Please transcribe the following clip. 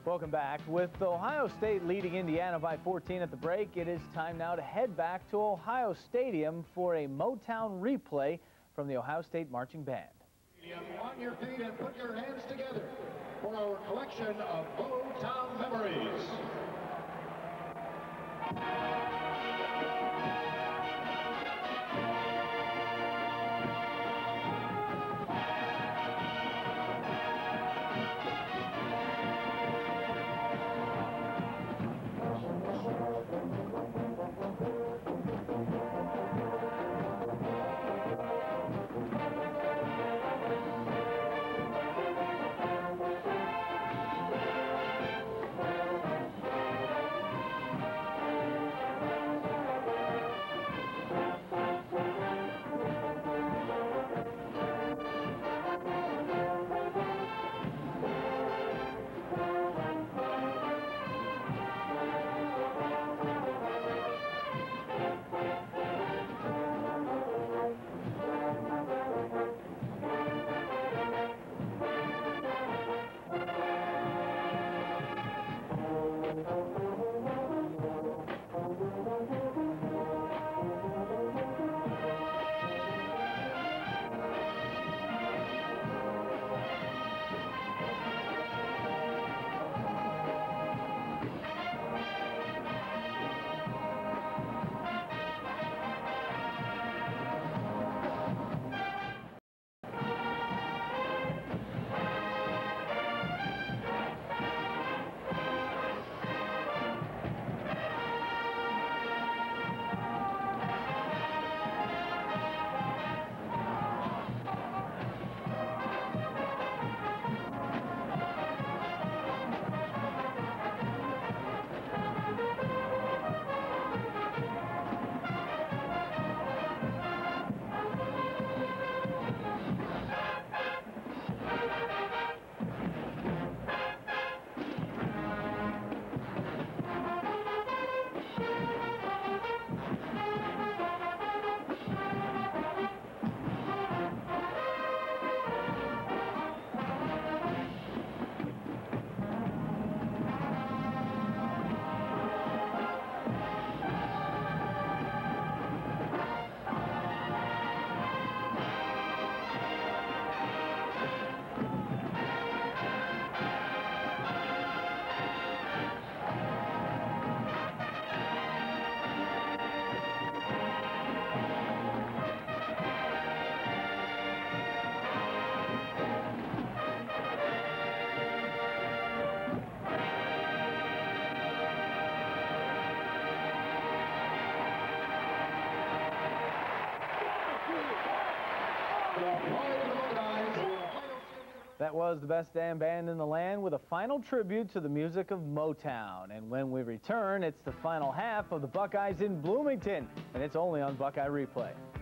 Welcome back. With Ohio State leading Indiana by 14 at the break, it is time now to head back to Ohio Stadium for a Motown replay from the Ohio State Marching Band. On your feet and put your hands together for our collection of Motown memories. That was the best damn band in the land with a final tribute to the music of Motown. And when we return, it's the final half of the Buckeyes in Bloomington, and it's only on Buckeye Replay.